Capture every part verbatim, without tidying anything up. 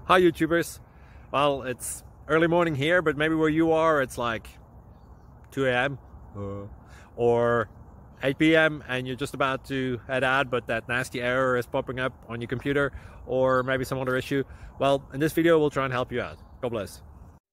Hi YouTubers. Well, it's early morning here, but maybe where you are it's like two A M uh, or eight P M and you're just about to head out, but that nasty error is popping up on your computer, or maybe some other issue. Well, in this video we'll try and help you out. God bless.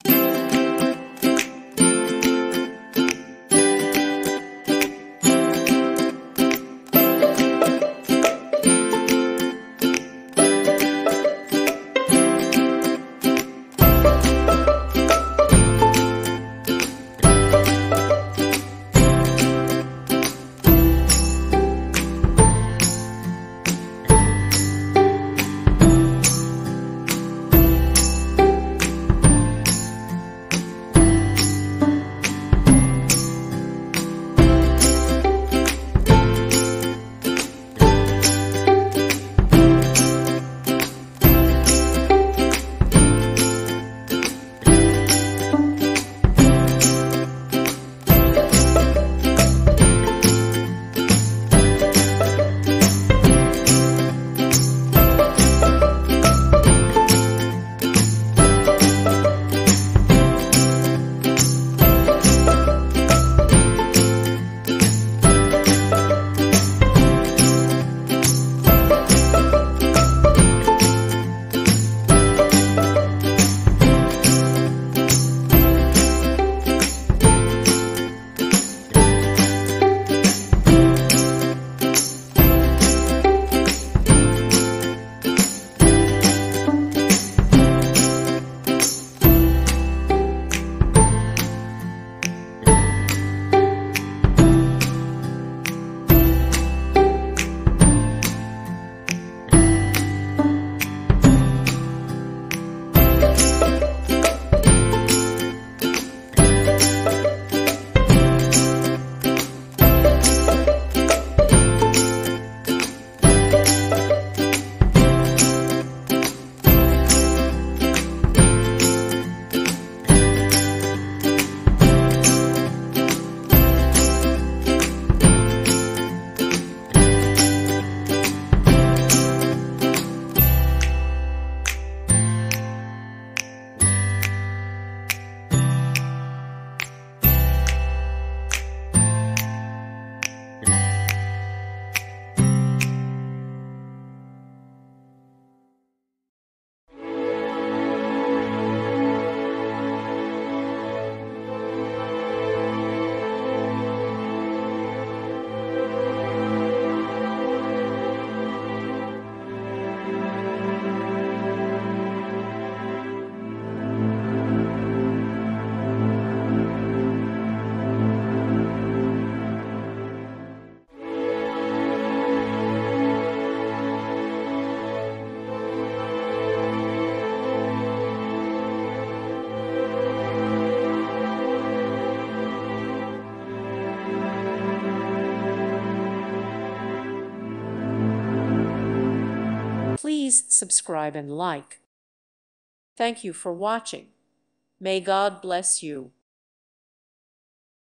Please subscribe and like. Thank you for watching. May God bless you.